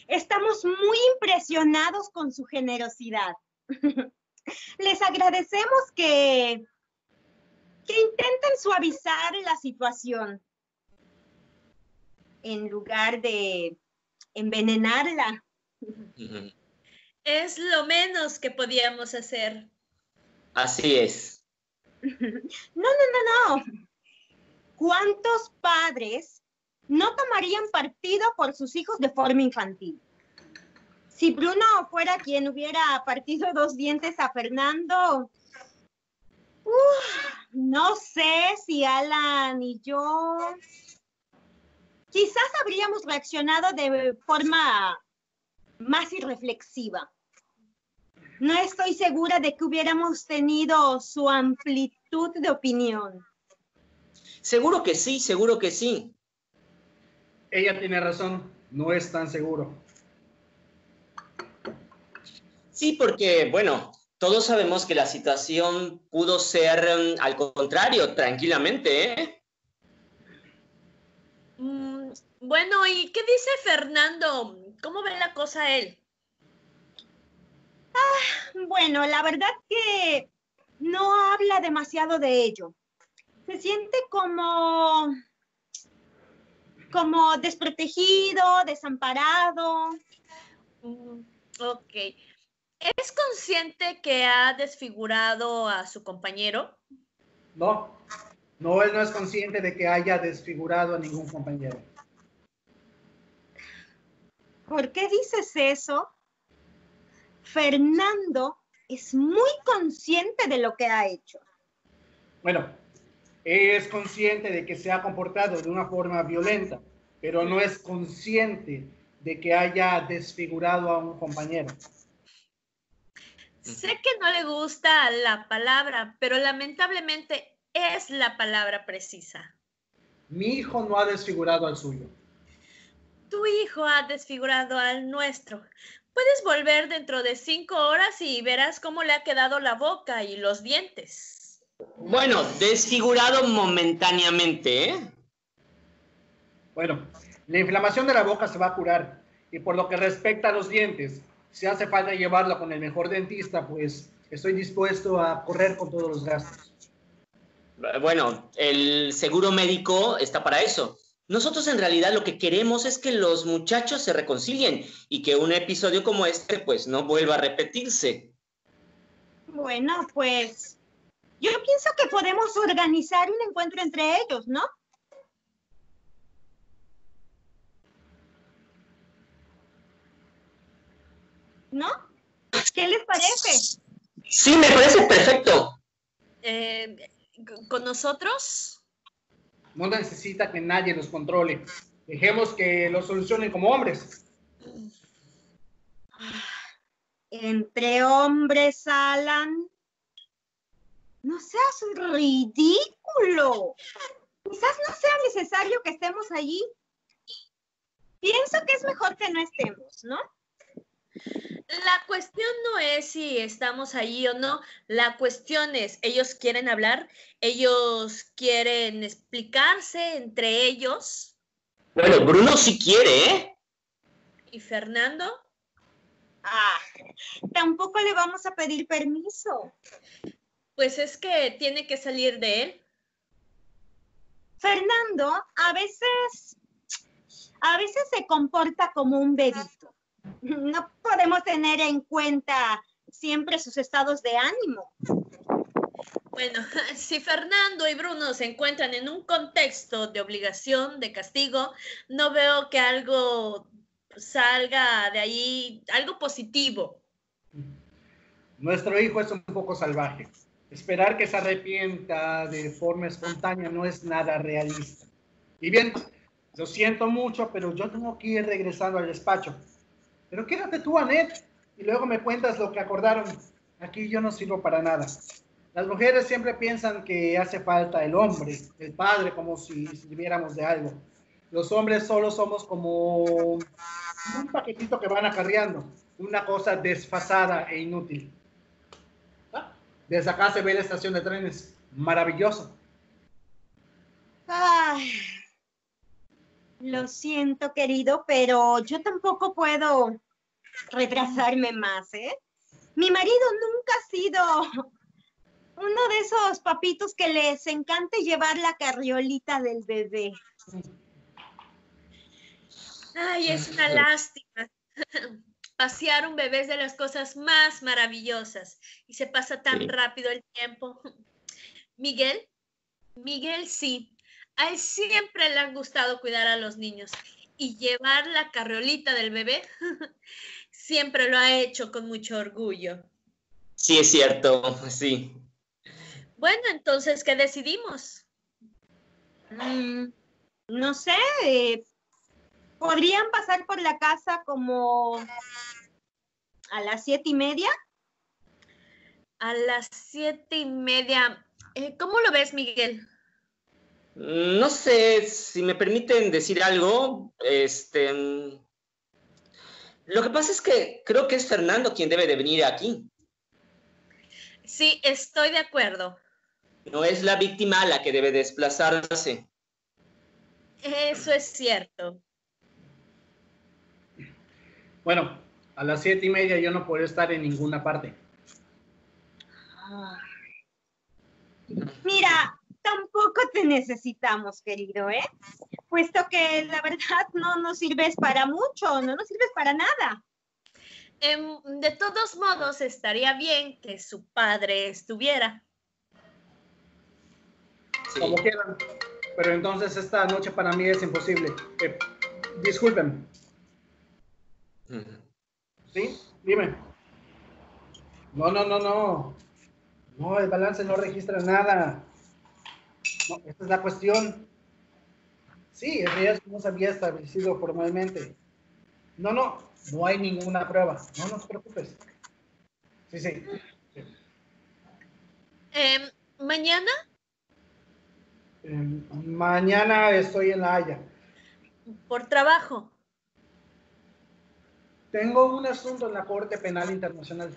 Estamos muy impresionados con su generosidad. Les agradecemos que intenten suavizar la situación en lugar de envenenarla. Es lo menos que podíamos hacer. Así es. No. ¿Cuántos padres no tomarían partido por sus hijos de forma infantil? Si Bruno fuera quien hubiera partido 2 dientes a Fernando, no sé si Alan y yo quizás habríamos reaccionado de forma más irreflexiva. No estoy segura de que hubiéramos tenido su amplitud de opinión. Seguro que sí, seguro que sí. Ella tiene razón, no es tan seguro. Sí, porque, bueno, todos sabemos que la situación pudo ser al contrario, tranquilamente, ¿eh? Bueno, ¿y qué dice Fernando? ¿Cómo ve la cosa él? Bueno, la verdad que no habla demasiado de ello. Se siente como desprotegido, desamparado. Ok. ¿Es consciente que ha desfigurado a su compañero? No, él no es consciente de que haya desfigurado a ningún compañero. ¿Por qué dices eso? Fernando es muy consciente de lo que ha hecho. Bueno, es consciente de que se ha comportado de una forma violenta, pero no es consciente de que haya desfigurado a un compañero. Sé que no le gusta la palabra, pero lamentablemente es la palabra precisa. Mi hijo no ha desfigurado al suyo. Tu hijo ha desfigurado al nuestro. Puedes volver dentro de 5 horas y verás cómo le ha quedado la boca y los dientes. Bueno, desfigurado momentáneamente, ¿eh? Bueno, la inflamación de la boca se va a curar. Y por lo que respecta a los dientes, si hace falta llevarlo con el mejor dentista, pues estoy dispuesto a correr con todos los gastos. Bueno, el seguro médico está para eso. Nosotros en realidad lo que queremos es que los muchachos se reconcilien y que un episodio como este pues no vuelva a repetirse. Bueno, pues yo pienso que podemos organizar un encuentro entre ellos, ¿no? ¿No? ¿Qué les parece? Sí, me parece perfecto. ¿Con nosotros? No necesita que nadie los controle. Dejemos que lo solucionen como hombres. Entre hombres, Alan. No seas ridículo. Quizás no sea necesario que estemos allí. Pienso que es mejor que no estemos, ¿no? La cuestión no es si estamos allí o no. La cuestión es, ellos quieren hablar, ellos quieren explicarse entre ellos. Bueno, Bruno sí quiere, ¿eh? ¿Y Fernando? Tampoco le vamos a pedir permiso. Pues es que tiene que salir de él. Fernando a veces se comporta como un bebito. No podemos tener en cuenta siempre sus estados de ánimo. Bueno, si Fernando y Bruno se encuentran en un contexto de obligación, de castigo, no veo que algo salga de ahí, algo positivo. Nuestro hijo es un poco salvaje. Esperar que se arrepienta de forma espontánea no es nada realista. Y bien, lo siento mucho, pero yo tengo que ir regresando al despacho. Pero quédate tú, Annette, y luego me cuentas lo que acordaron. Aquí yo no sirvo para nada. Las mujeres siempre piensan que hace falta el hombre, el padre, como si sirviéramos de algo. Los hombres solo somos como un paquetito que van acarreando, una cosa desfasada e inútil. Desde acá se ve la estación de trenes. Maravilloso. Lo siento, querido, pero yo tampoco puedo retrasarme más, ¿eh? Mi marido nunca ha sido uno de esos papitos que les encanta llevar la carriolita del bebé. Ay, es una lástima. Pasear un bebé es de las cosas más maravillosas y se pasa tan Sí. rápido el tiempo. Miguel, Miguel sí, a él siempre le ha gustado cuidar a los niños y llevar la carriolita del bebé siempre lo ha hecho con mucho orgullo. Sí, es cierto, sí. Bueno, entonces, ¿qué decidimos? No sé, ¿podrían pasar por la casa como a las 7:30? A las 7:30. ¿Cómo lo ves, Miguel? No sé si me permiten decir algo. Lo que pasa es que creo que es Fernando quien debe de venir aquí. Sí, estoy de acuerdo. No es la víctima la que debe desplazarse. Eso es cierto. Bueno, a las 7:30 yo no puedo estar en ninguna parte. Mira, tampoco te necesitamos, querido, ¿eh? Puesto que la verdad no nos sirves para mucho, no nos sirves para nada. De todos modos, estaría bien que su padre estuviera. Sí. Como quieran. Pero entonces esta noche para mí es imposible. Disculpen. ¿Sí? Dime. No, no, no, no. No, el balance no registra nada. No, esta es la cuestión. Sí, el riesgo no se había establecido formalmente. No, no, no hay ninguna prueba. No, no te preocupes. Sí, sí. Mañana, Mañana estoy en La Haya. por trabajo. Tengo un asunto en la Corte Penal Internacional.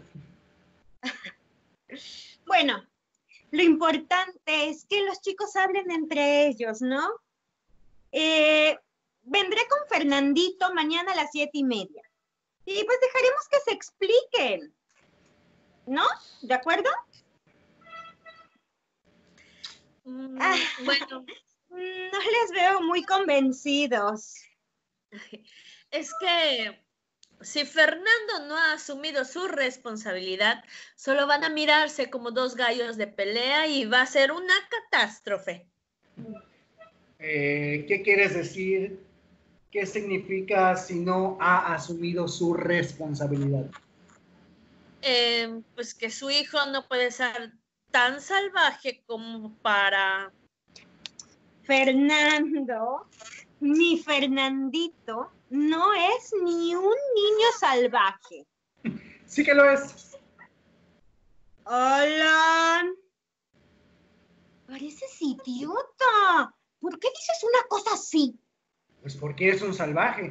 Bueno, lo importante es que los chicos hablen entre ellos, ¿no? Vendré con Fernandito mañana a las 7:30. Y pues dejaremos que se expliquen, ¿no? ¿De acuerdo? Bueno, No les veo muy convencidos. es que si Fernando no ha asumido su responsabilidad, solo van a mirarse como dos gallos de pelea y va a ser una catástrofe. ¿Qué quieres decir? ¿Qué significa si no ha asumido su responsabilidad? Pues que su hijo no puede ser tan salvaje como para... Fernando, mi Fernandito, no es ni un niño salvaje. Sí que lo es. Alan, pareces idiota. ¿Por qué dices una cosa así? Pues porque es un salvaje.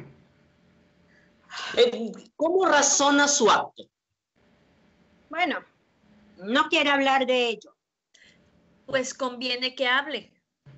¿Cómo razona su acto? Bueno, no quiere hablar de ello. Pues conviene que hable.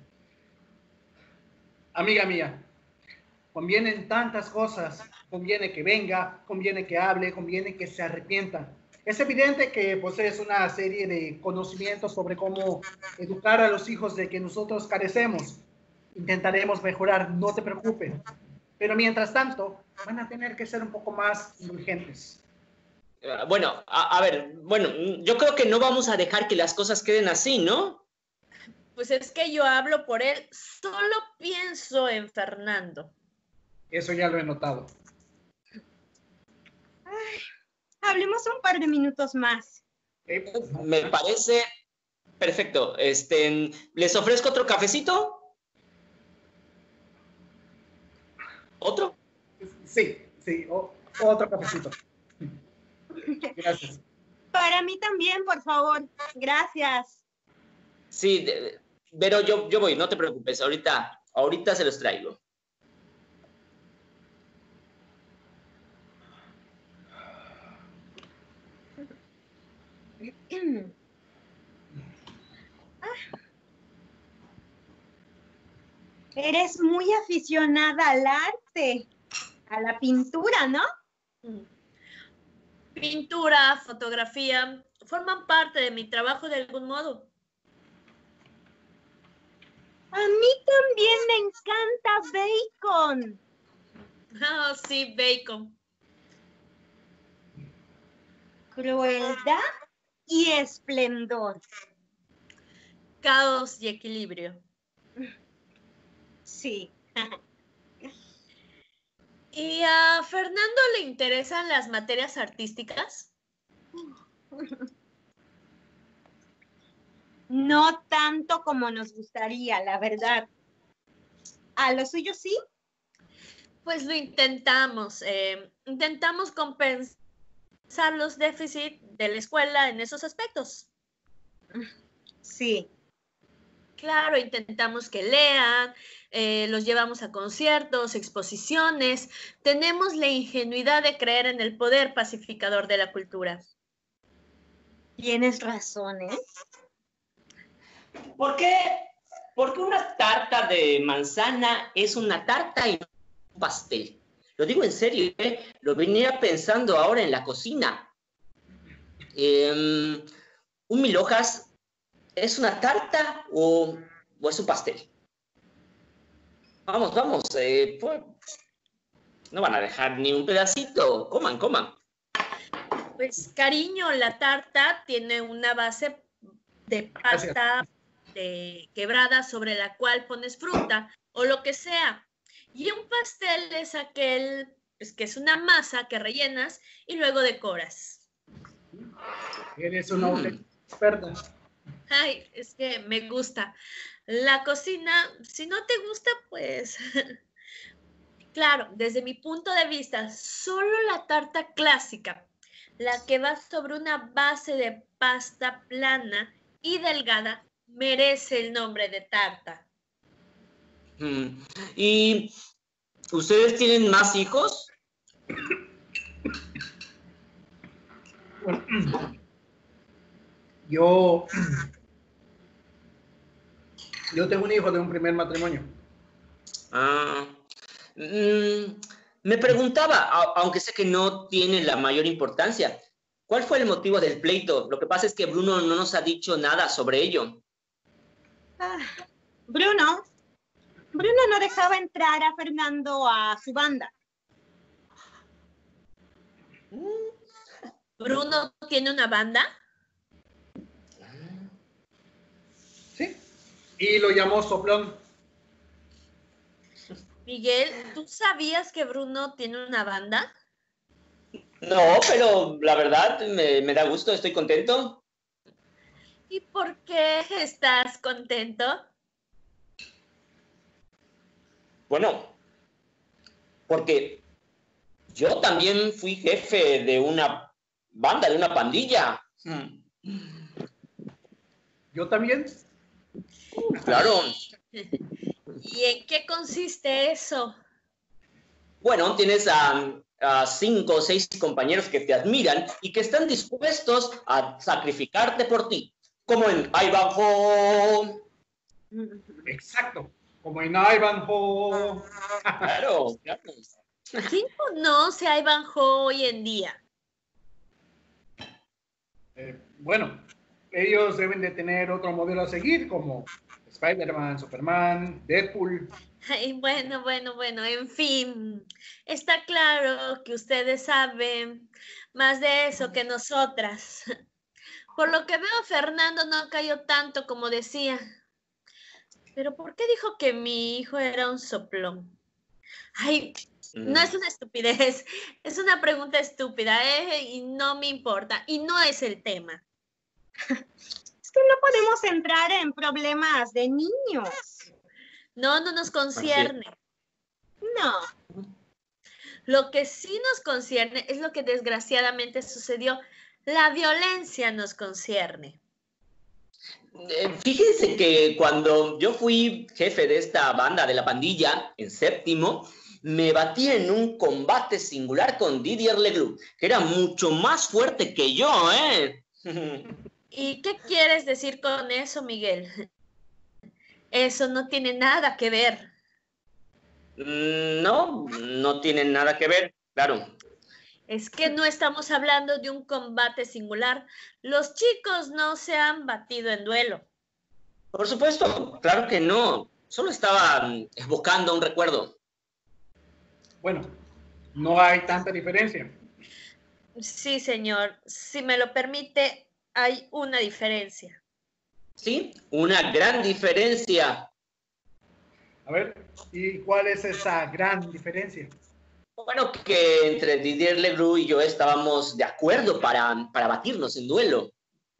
Amiga mía, convienen tantas cosas. Conviene que venga, conviene que hable, conviene que se arrepienta. Es evidente que posees una serie de conocimientos sobre cómo educar a los hijos de que nosotros carecemos. Intentaremos mejorar, no te preocupes. Pero mientras tanto, van a tener que ser un poco más indulgentes. Bueno, a ver, bueno, yo creo que no vamos a dejar que las cosas queden así, ¿no? Pues es que yo hablo por él, solo pienso en Fernando. Eso ya lo he notado. Hablemos un par de minutos más. Me parece perfecto. ¿Les ofrezco otro cafecito? ¿Otro? Sí, sí, otro cafecito. Gracias. Para mí también, por favor. Gracias. Sí, pero yo voy, no te preocupes. Ahorita se los traigo. Eres muy aficionada al arte, a la pintura, ¿no? Pintura, fotografía, forman parte de mi trabajo de algún modo. A mí también me encanta Bacon. Oh, sí, Bacon. Crueldad y esplendor. Caos y equilibrio. Sí. ¿Y a Fernando le interesan las materias artísticas? No tanto como nos gustaría, la verdad. ¿A lo suyo sí? Pues lo intentamos. Intentamos compensar los déficits de la escuela en esos aspectos. Sí. Claro, intentamos que lean, los llevamos a conciertos, exposiciones. Tenemos la ingenuidad de creer en el poder pacificador de la cultura. Tienes razón, ¿eh? ¿Por qué? Porque una tarta de manzana es una tarta y un pastel. Lo digo en serio, ¿eh? Lo venía pensando ahora en la cocina. ¿Un mil hojas es una tarta o es un pastel? Vamos, vamos. Pues, no van a dejar ni un pedacito. Coman, coman. Pues, cariño, la tarta tiene una base de pasta quebrada sobre la cual pones fruta o lo que sea. Y un pastel es aquel, pues, que es una masa que rellenas y luego decoras. Eres una experta. Ay, es que me gusta. La cocina, si no te gusta, pues... Claro, desde mi punto de vista, solo la tarta clásica, la que va sobre una base de pasta plana y delgada, merece el nombre de tarta. ¿Y ustedes tienen más hijos? Yo tengo un hijo de un primer matrimonio. Me preguntaba, aunque sé que no tiene la mayor importancia, ¿cuál fue el motivo del pleito? Lo que pasa es que Bruno no nos ha dicho nada sobre ello. Bruno no dejaba entrar a Fernando a su banda. ¿Bruno tiene una banda? Sí, y lo llamó soplón. Miguel, ¿tú sabías que Bruno tiene una banda? No, pero la verdad me da gusto, estoy contento. ¿Y por qué estás contento? Bueno, porque yo también fui jefe de una banda, de una pandilla. ¿Yo también? Claro. ¿Y en qué consiste eso? Bueno, tienes a 5 o 6 compañeros que te admiran y que están dispuestos a sacrificarte por ti. Como en Ivanhoe. Exacto, como en Ivanhoe. Claro, claro. ¿Quién conoce a Ivanhoe hoy en día? Bueno, ellos deben de tener otro modelo a seguir, como Spider-Man, Superman, Deadpool. Ay, bueno, en fin, está claro que ustedes saben más de eso que nosotras. Por lo que veo, Fernando no cayó tanto como decía. Pero ¿por qué dijo que mi hijo era un soplón? Ay, no es una estupidez, es una pregunta estúpida, y no me importa, y no es el tema. Es que no podemos entrar en problemas de niños. No nos concierne. No. Lo que sí nos concierne es lo que desgraciadamente sucedió. La violencia nos concierne. Fíjense que cuando yo fui jefe de esta banda de la pandilla, en séptimo, me batí en un combate singular con Didier Leglou, que era mucho más fuerte que yo, ¿eh? ¿Y qué quieres decir con eso, Miguel? Eso no tiene nada que ver. No, no tienen nada que ver, claro. Es que no estamos hablando de un combate singular. Los chicos no se han batido en duelo. Por supuesto, claro que no. Solo estaba evocando un recuerdo. Bueno, no hay tanta diferencia. Sí, señor. Si me lo permite, hay una diferencia. Sí, una gran diferencia. A ver, ¿y cuál es esa gran diferencia? Bueno, que entre Didier Lebrun y yo estábamos de acuerdo para batirnos en duelo.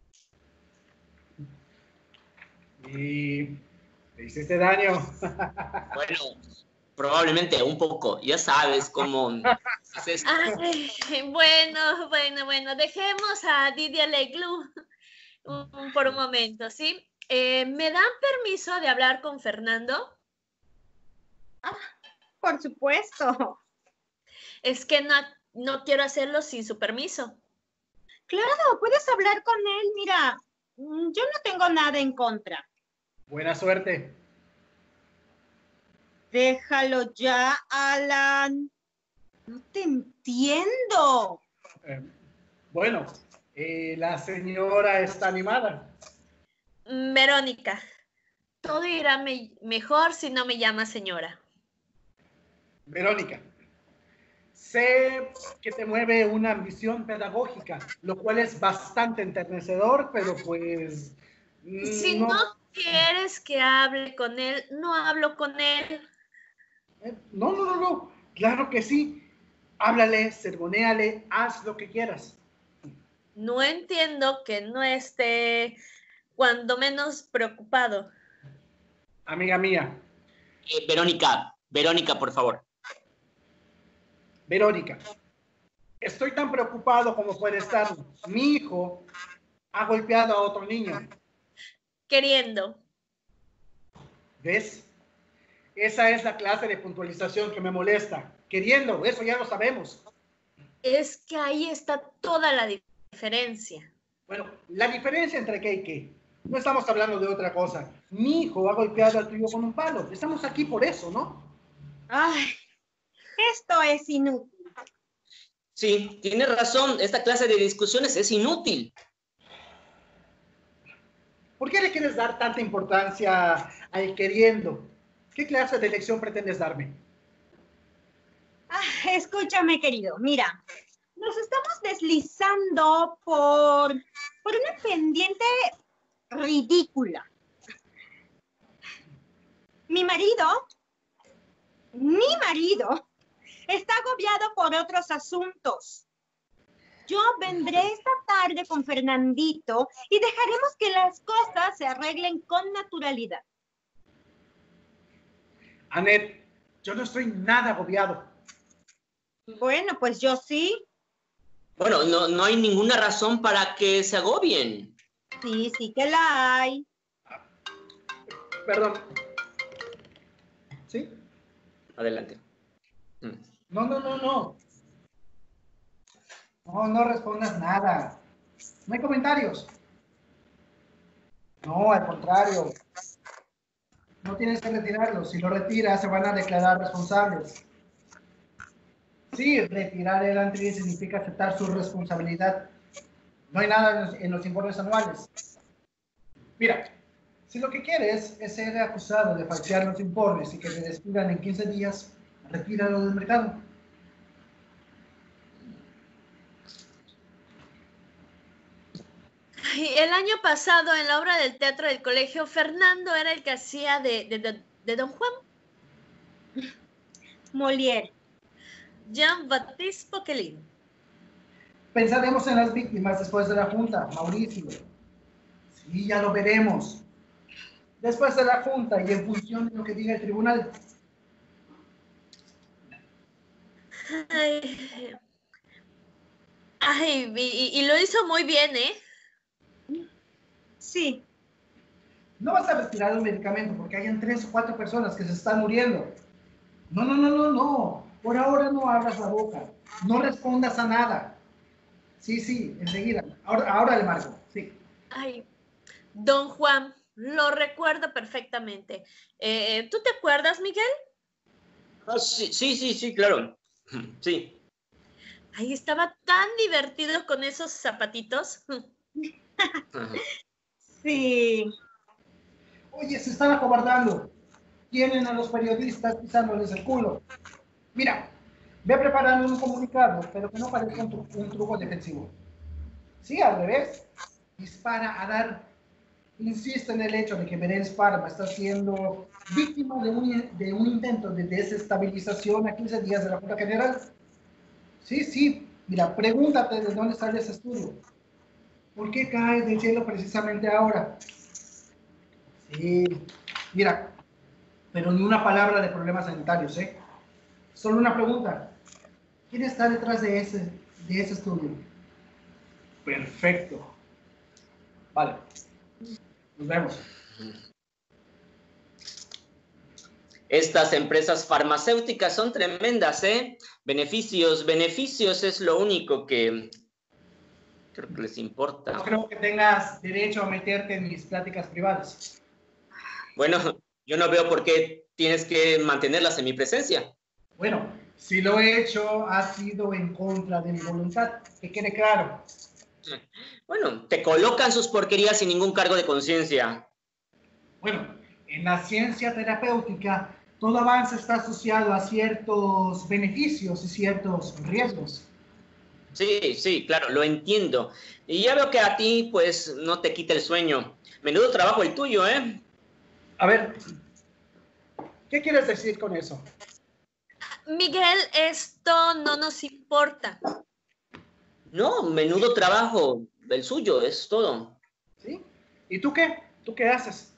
¿Y te hiciste daño? Bueno, probablemente un poco. Ya sabes cómo es esto. Ay, bueno. Dejemos a Didier Lebrun por un momento, ¿sí? ¿Me dan permiso de hablar con Fernando? Por supuesto. Es que no quiero hacerlo sin su permiso. Claro, puedes hablar con él. Mira, yo no tengo nada en contra. Buena suerte. Déjalo ya, Alan. No te entiendo. Bueno, la señora está animada. Verónica, todo irá mejor si no me llama señora. Verónica, sé que te mueve una ambición pedagógica, lo cual es bastante enternecedor, pero pues... Si no quieres que hable con él, no hablo con él. No. Claro que sí. Háblale, sermonéale, haz lo que quieras. No entiendo que no esté cuando menos preocupado. Amiga mía. Verónica, por favor. Verónica, estoy tan preocupado como puede estar. Mi hijo ha golpeado a otro niño. Queriendo. ¿Ves? Esa es la clase de puntualización que me molesta. Queriendo, eso ya lo sabemos. Es que ahí está toda la diferencia. Bueno, la diferencia entre qué y qué. No estamos hablando de otra cosa. Mi hijo ha golpeado al tuyo con un palo. Estamos aquí por eso, ¿no? Ay, esto es inútil. Sí, tiene razón. Esta clase de discusiones es inútil. ¿Por qué le quieres dar tanta importancia al queriendo? ¿Qué clase de lección pretendes darme? Escúchame, querido. Mira, nos estamos deslizando por una pendiente ridícula. Mi marido está agobiado por otros asuntos. Yo vendré esta tarde con Fernandito y dejaremos que las cosas se arreglen con naturalidad. Anet, yo no estoy nada agobiado. Bueno, pues yo sí. Bueno, no hay ninguna razón para que se agobien. Sí que la hay. Perdón. ¿Sí? Adelante. No. No respondas nada. No hay comentarios. No, al contrario. No tienes que retirarlos. Si lo retiras, se van a declarar responsables. Sí, retirar el anterior significa aceptar su responsabilidad. No hay nada en los informes anuales. Mira, si lo que quieres es ser acusado de falsear los informes y que te despidan en 15 días, retíralo del mercado. El año pasado, en la obra del teatro del colegio, Fernando era el que hacía de Don Juan. Molière. Jean-Baptiste Poquelin. Pensaremos en las víctimas después de la junta, Mauricio. Sí, ya lo veremos. Después de la junta y en función de lo que diga el tribunal. Y lo hizo muy bien, ¿eh? Sí. No vas a retirar el medicamento porque hayan 3 o 4 personas que se están muriendo. No. Por ahora no abras la boca. No respondas a nada. Sí, enseguida. Ahora le marco. Sí. Ay, Don Juan, lo recuerdo perfectamente. ¿Tú te acuerdas, Miguel? Ah, sí, sí, sí, sí, claro. Sí. Ahí estaba tan divertido con esos zapatitos. Ajá. Sí. Oye, se están acobardando. Tienen a los periodistas pisándoles el culo. Mira, ve preparando un comunicado, pero que no parezca un truco defensivo. Sí, al revés. Dispara a dar. Insiste en el hecho de que Belén Parma está siendo víctima de un intento de desestabilización a 15 días de la Junta General. Sí, sí. Mira, pregúntate de dónde sale ese estudio. ¿Por qué cae del cielo precisamente ahora? Sí. Mira, pero ni una palabra de problemas sanitarios, ¿eh? Solo una pregunta. ¿Quién está detrás de ese estudio? Perfecto. Vale. Nos vemos. Estas empresas farmacéuticas son tremendas, ¿eh? Beneficios, beneficios es lo único que creo que les importa. No creo que tengas derecho a meterte en mis pláticas privadas. Bueno, yo no veo por qué tienes que mantenerlas en mi presencia. Bueno, si lo he hecho, ha sido en contra de mi voluntad. Que quede claro. Bueno, te colocan sus porquerías sin ningún cargo de conciencia. Bueno, en la ciencia terapéutica, todo avance está asociado a ciertos beneficios y ciertos riesgos. Sí, sí, claro, lo entiendo. Y ya veo que a ti, pues, no te quita el sueño. Menudo trabajo el tuyo, ¿eh? A ver, ¿qué quieres decir con eso? Miguel, esto no nos importa. No, menudo trabajo el suyo, es todo. ¿Sí? ¿Y tú qué? ¿Tú qué haces?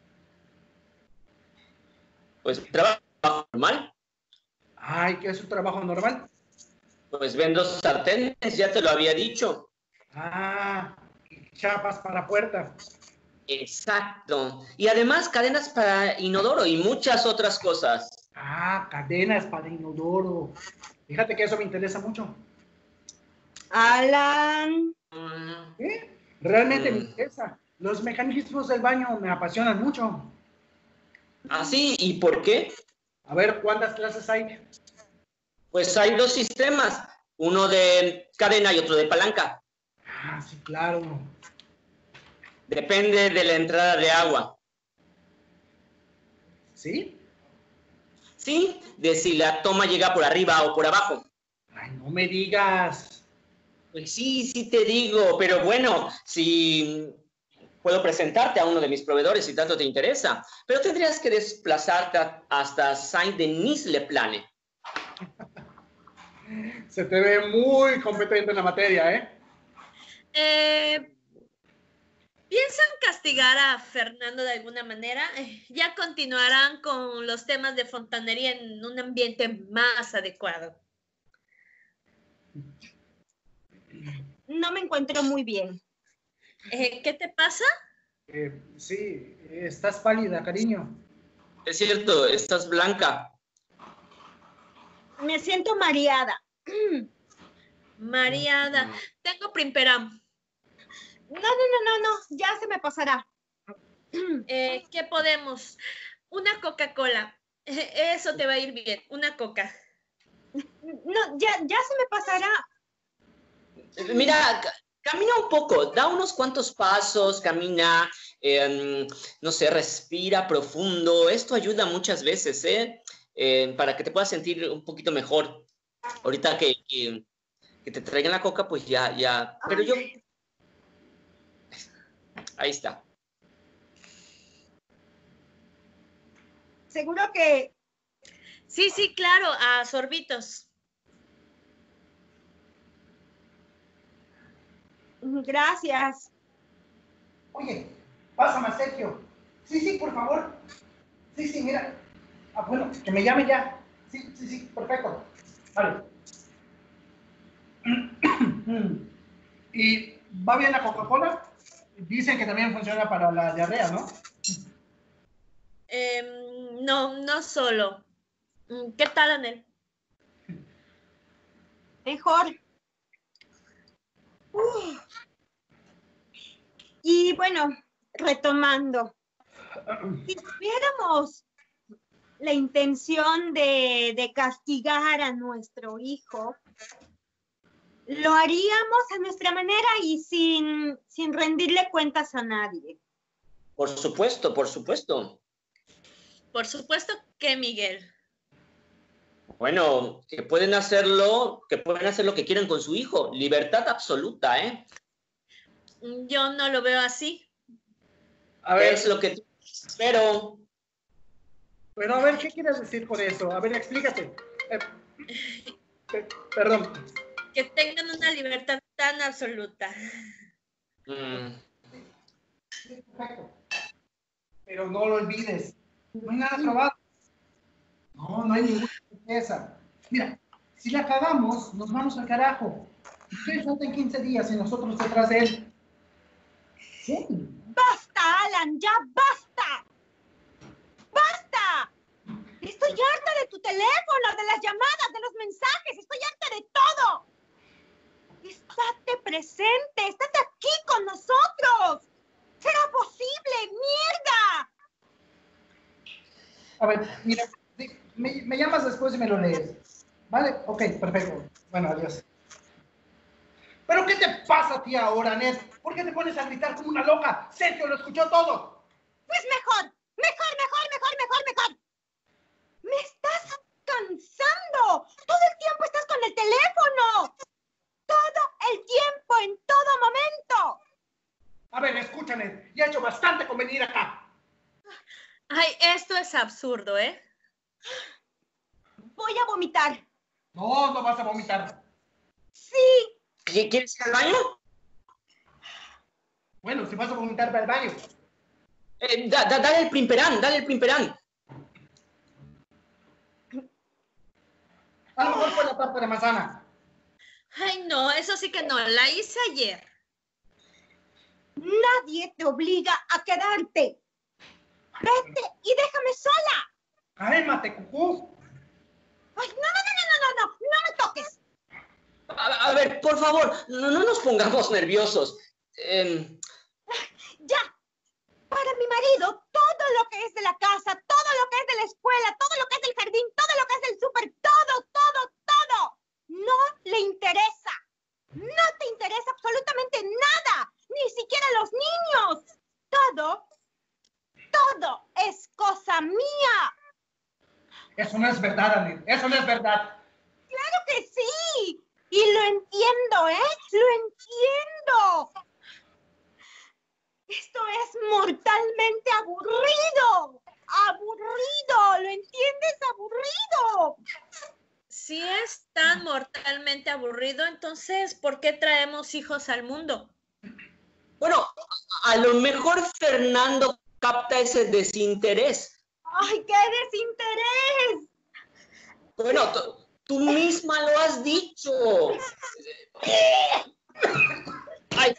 Pues trabajo normal, Ay, ¿qué es un trabajo normal? pues vendo sartenes, ya te lo había dicho. Ah, chapas para puerta. Exacto. Y además cadenas para inodoro y muchas otras cosas. Ah, cadenas para inodoro. Fíjate que eso me interesa mucho. Alan, Mm, ¿Eh? Realmente me mm. interesa. Los mecanismos del baño me apasionan mucho. ¿Ah, sí? ¿Y por qué? A ver, ¿cuántas clases hay? Pues hay dos sistemas, uno de cadena y otro de palanca. Ah, sí, claro. Depende de la entrada de agua. ¿Sí? Sí, de si la toma llega por arriba o por abajo. Ay, no me digas. Pues sí, sí te digo, pero bueno, si puedo presentarte a uno de mis proveedores si tanto te interesa, pero tendrías que desplazarte hasta Saint-Denis-le-Plane. Se te ve muy competente en la materia, ¿eh? ¿Piensan castigar a Fernando de alguna manera? Ya continuarán con los temas de fontanería en un ambiente más adecuado. no me encuentro muy bien. ¿Qué te pasa? Sí, estás pálida, cariño. Es cierto, estás blanca. Me siento mareada. Mareada. Tengo primperam. No, ya se me pasará. ¿Qué podemos? Una Coca-Cola. Eso te va a ir bien. Una Coca. No, ya se me pasará. Mira, camina un poco, da unos cuantos pasos, camina, no sé, respira profundo. Esto ayuda muchas veces, ¿eh? Para que te puedas sentir un poquito mejor. Ahorita que te traigan la coca, pues ya. Pero yo, ahí está. Seguro que Sí, claro, a sorbitos. gracias. Oye, pásame a Sergio. Sí, por favor. Sí, mira. Ah, bueno, que me llame ya. Sí, perfecto. Vale. ¿Y va bien la Coca-Cola? Dicen que también funciona para la diarrea, ¿no? No solo. ¿Qué tal, Anel? Mejor. Y bueno, retomando. Si estuviéramos la intención de castigar a nuestro hijo, lo haríamos a nuestra manera y sin rendirle cuentas a nadie. Por supuesto, por supuesto. Por supuesto que Miguel. Bueno, que pueden hacer lo que quieran con su hijo. Libertad absoluta, ¿eh? Yo no lo veo así. A ver, Es lo que tú espero. pero a ver, ¿qué quieres decir por eso? A ver, explícate. Perdón. Que tengan una libertad tan absoluta. Perfecto. Pero no lo olvides. No hay nada trabado. No hay ninguna tristeza. Mira, si la cagamos, nos vamos al carajo. Ustedes faltan 15 días y nosotros detrás de él. Sí. ¡Basta, Alan! ¡Ya basta! ¡Basta! Estoy harta de tu teléfono, de las llamadas, de los mensajes. Estoy harta de todo. Estate presente. Estate aquí con nosotros. ¿Será posible? ¡Mierda! A ver, mira, me llamas después y me lo lees. ¿Vale? Ok, perfecto. Bueno, adiós. ¿Pero qué te pasa, tía, ahora, Ned? ¿Por qué te pones a gritar como una loca? Sergio lo escuchó todo. Pues mejor. Me estás cansando. Todo el tiempo estás con el teléfono. Todo el tiempo, en todo momento. A ver, escúchame. Ya he hecho bastante con venir acá. Ay, esto es absurdo, ¿eh? Voy a vomitar. No, no vas a vomitar. Sí. ¿Quieres ir al baño? Bueno, si vas a vomitar, ve al baño. Dale el primperán, dale el primperán. A lo mejor fue la tarta de manzana. Ay, no, eso sí que no. La hice ayer. Nadie te obliga a quedarte. Vete y déjame sola. Cálmate, cucú. Ay, no me toques. A ver, por favor, no nos pongamos nerviosos. Ya. Para mi marido, todo lo que es de la casa, todo lo que es de la escuela, todo lo que es del jardín, todo lo que es del súper, todo, no le interesa. No te interesa absolutamente nada. Ni siquiera los niños. Todo es cosa mía. Eso no es verdad, Anet. Eso no es verdad. ¡Claro que sí! Y lo entiendo, ¿eh? Lo entiendo. Esto es mortalmente aburrido. Aburrido, ¿lo entiendes? Aburrido. Si es tan mortalmente aburrido, entonces, ¿por qué traemos hijos al mundo? Bueno, a lo mejor Fernando capta ese desinterés. ¡Ay, qué desinterés! Bueno, tú misma lo has dicho. Ay.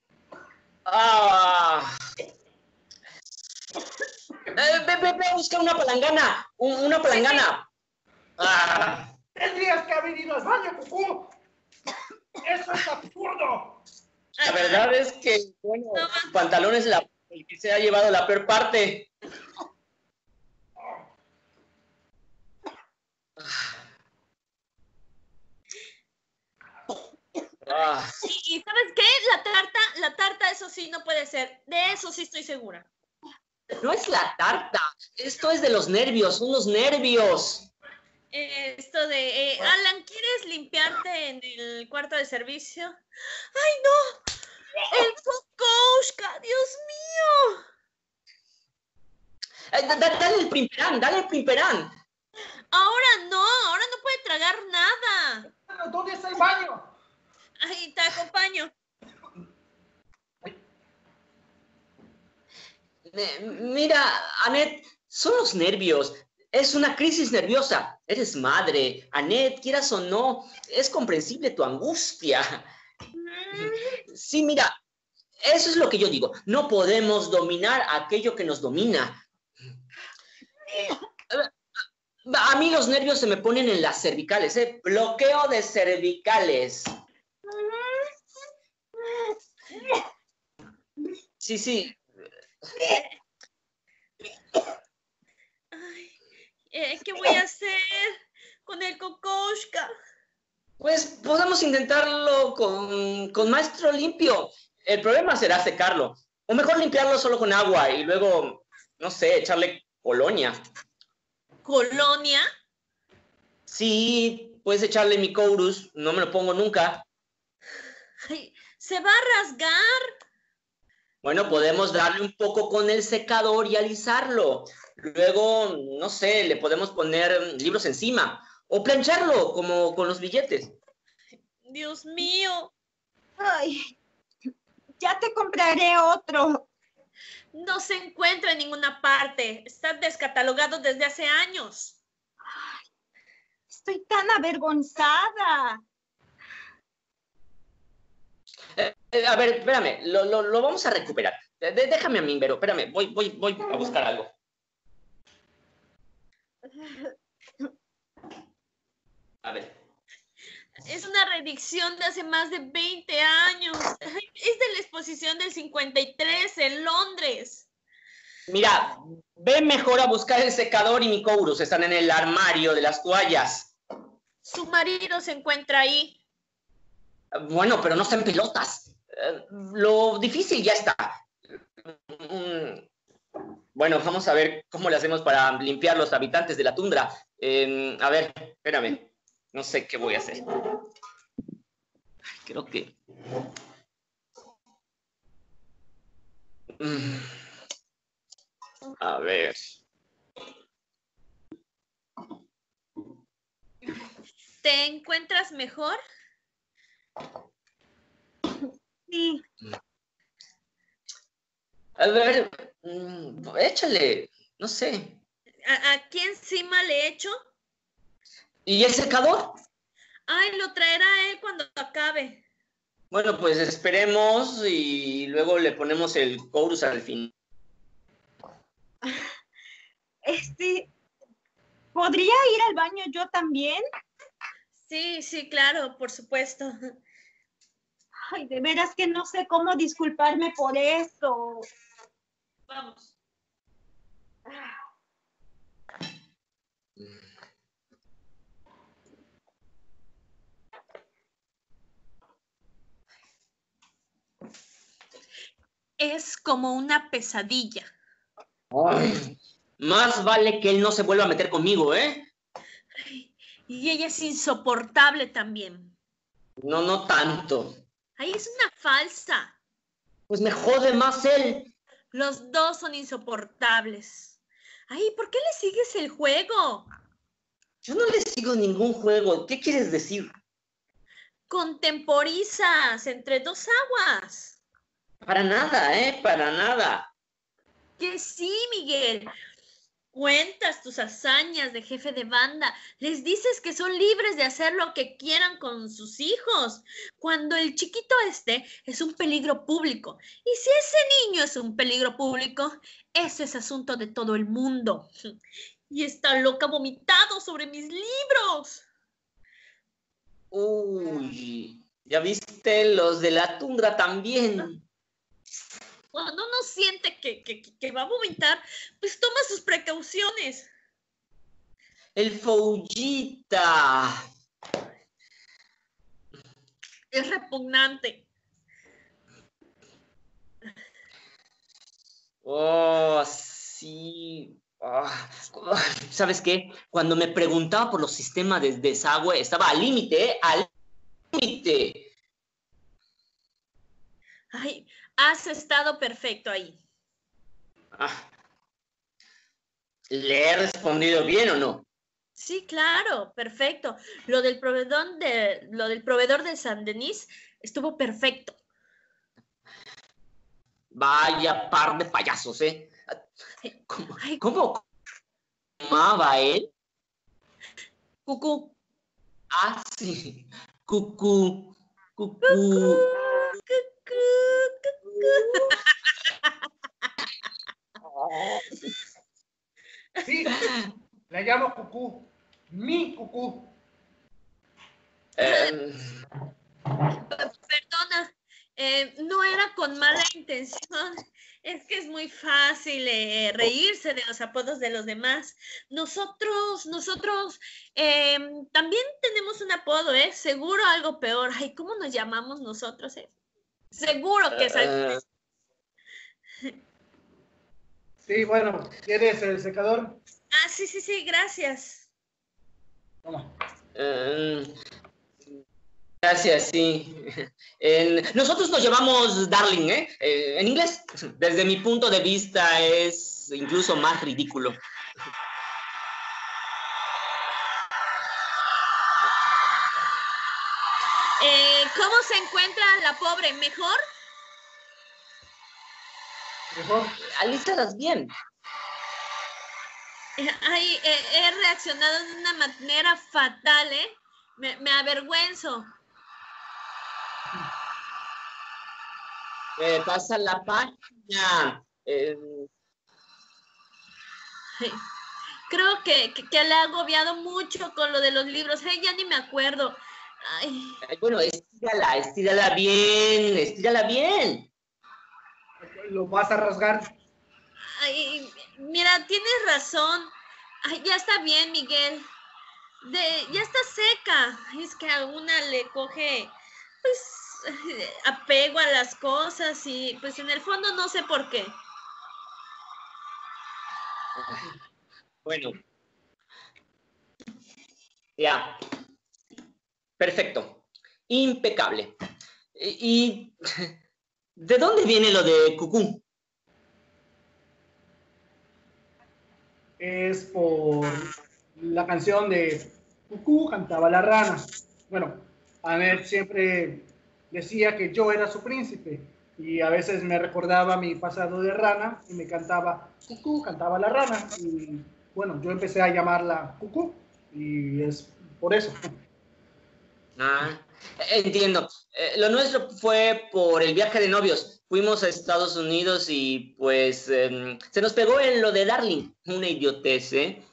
Ve a buscar una palangana. Una palangana. Tendrías que haber ido al baño, cucú. Eso es absurdo. La verdad es que, bueno, su pantalón es el que se ha llevado la peor parte. ¿Y sabes qué? La tarta, eso sí no puede ser. De eso sí estoy segura. No es la tarta. Esto es de los nervios, son los nervios. Esto de, Alan, ¿quieres limpiarte en el cuarto de servicio? ¡Ay, no! ¡El Fokoushka! ¡Dios mío! Dale el primperán. Ahora no puede tragar nada. ¿Dónde está el baño? Ay, te acompaño. Mira, Anet, son los nervios. Es una crisis nerviosa. Eres madre. Anet, quieras o no, es comprensible tu angustia. Sí, mira, eso es lo que yo digo. No podemos dominar aquello que nos domina. A mí los nervios se me ponen en las cervicales, ¿eh? Bloqueo de cervicales. Sí. Ay, ¿Qué voy a hacer con el Kokoschka? Pues podemos intentarlo con maestro limpio. El problema será secarlo. O mejor limpiarlo solo con agua y luego, no sé, echarle colonia. ¿Colonia? Sí, puedes echarle mi Kourus. No me lo pongo nunca. Ay, se va a rasgar. Bueno, podemos darle un poco con el secador y alisarlo. Luego, no sé, le podemos poner libros encima. O plancharlo, como con los billetes. Dios mío. Ay, ya te compraré otro. No se encuentra en ninguna parte. Está descatalogado desde hace años. Ay, estoy tan avergonzada. A ver, espérame, lo vamos a recuperar. Déjame a mí, Vero, espérame, voy a buscar algo. A ver. Es una reedición de hace más de 20 años. Ay, es de la exposición del 53 en Londres. Mira, ve mejor a buscar el secador y mi Kourus. Están en el armario de las toallas. Su marido se encuentra ahí. Bueno, pero no están pelotas. Lo difícil ya está. Bueno, vamos a ver cómo le hacemos para limpiar los habitantes de la tundra. A ver, espérame. No sé qué voy a hacer. Creo que... A ver. ¿Te encuentras mejor? Sí. A ver, échale, no sé. ¿Aquí encima le echo? ¿Y el secador? Ay, lo traerá él cuando acabe. Bueno, pues esperemos y luego le ponemos el Kourus al fin. ¿Podría ir al baño yo también? Sí, sí, claro, por supuesto. Ay, de veras que no sé cómo disculparme por eso. Vamos. Es como una pesadilla. Ay, más vale que él no se vuelva a meter conmigo, ¿eh? Ay, y ella es insoportable también. No, no tanto. Ay, es una falsa. Pues me jode más él. Los dos son insoportables. Ay, ¿por qué le sigues el juego? Yo no le sigo ningún juego. ¿Qué quieres decir? Contemporizas entre dos aguas. Para nada, ¿eh? Para nada. Que sí, Miguel. Cuentas tus hazañas de jefe de banda. Les dices que son libres de hacer lo que quieran con sus hijos. Cuando el chiquito este es un peligro público. Y si ese niño es un peligro público, ese es asunto de todo el mundo. Y esta loca vomitado sobre mis libros. Uy, ¿ya viste? Los de la tundra también. Cuando uno siente que va a vomitar, pues toma sus precauciones. El Foullita. Es repugnante. Oh, sí. ¿Sabes qué? Cuando me preguntaba por los sistemas de desagüe, estaba al límite, ¿eh? Al límite. Ay, has estado perfecto ahí. ¿Le he respondido bien o no? Sí, claro, perfecto. Lo del proveedor de San Denis estuvo perfecto. Vaya par de payasos, ¿eh? ¿Cómo llamaba él? Cucú. Ah, sí. Cucú. Cucú, cucú, cucú. Sí, la llamo Cucú. Mi Cucú. Perdona, No era con mala intención. Es que es muy fácil reírse de los apodos de los demás. Nosotros también tenemos un apodo, ¿eh? Seguro algo peor. Ay, ¿cómo nos llamamos nosotros, eh? Seguro que es algo... Sí, bueno, ¿quieres el secador? Ah, sí, gracias. Toma. Gracias, sí. Nosotros nos llamamos Darling, ¿eh? En inglés, desde mi punto de vista, es incluso más ridículo. ¿Cómo se encuentra la pobre? ¿Mejor? Mejor. Alístalas bien. Ay, he reaccionado de una manera fatal, ¿eh? Me avergüenzo. Pasa la página. Creo que le ha agobiado mucho con lo de los libros. Ya ni me acuerdo. Ay. Bueno, estírala bien. ¿Lo vas a rasgar? Ay, mira, tienes razón. Ay, ya está bien, Miguel. Ya está seca. Es que a una le coge, pues, apego a las cosas y, pues, en el fondo no sé por qué. Bueno. Ya. Perfecto. Impecable. ¿Y de dónde viene lo de cucú? Es por la canción de Cucú cantaba la rana. Bueno, Annette siempre decía que yo era su príncipe y a veces me recordaba mi pasado de rana y me cantaba Cucú cantaba la rana y bueno, yo empecé a llamarla Cucú y es por eso. Ah, entiendo. Lo nuestro fue por el viaje de novios. Fuimos a Estados Unidos y pues se nos pegó en lo de Darling. Una idiotez, ¿eh?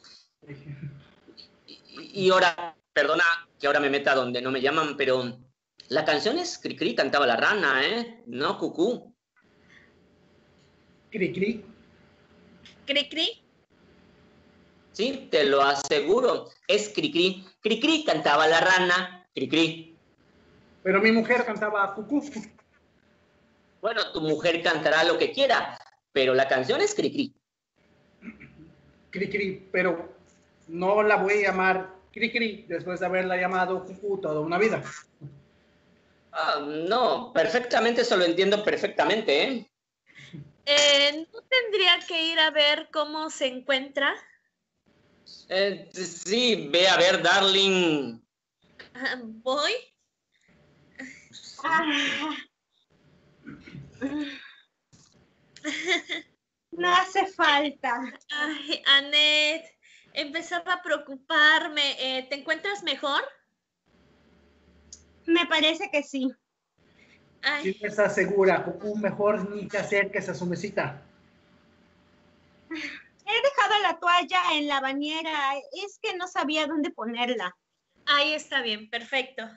Y ahora, perdona que ahora me meta donde no me llaman, pero la canción es Cricri, cantaba la rana, ¿eh? No cucú. Cri-cri. ¿Cri-cri? Sí, te lo aseguro. Es Cricri. Cricri, cantaba la rana. Cricri. Pero mi mujer cantaba Cucú. Bueno, tu mujer cantará lo que quiera, pero la canción es Cricri. Cri-cri, pero no la voy a llamar Cri-cri después de haberla llamado Cucú toda una vida. No, perfectamente, eso lo entiendo perfectamente, ¿eh? ¿No tendría que ir a ver cómo se encuentra? Sí, ve a ver, Darling. ¿Voy? No hace falta. Ay, Annette, empezaba a preocuparme. ¿Te encuentras mejor? Me parece que sí. Ay. Si no estás segura, Cucú, mejor ni te acerques a su mesita. He dejado la toalla en la bañera. Es que no sabía dónde ponerla. Ahí está bien, perfecto.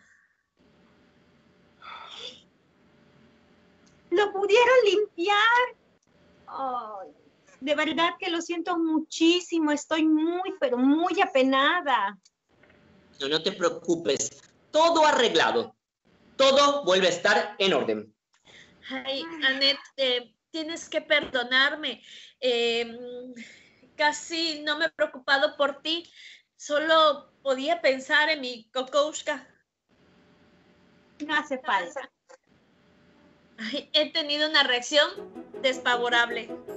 ¿Lo pudieron limpiar? Oh, de verdad que lo siento muchísimo. Estoy muy, pero muy apenada. No te preocupes. Todo arreglado. Todo vuelve a estar en orden. Ay, Annette, tienes que perdonarme. Casi no me he preocupado por ti. Solo podía pensar en mi Kokoushka. No hace falta. Ay, he tenido una reacción desfavorable.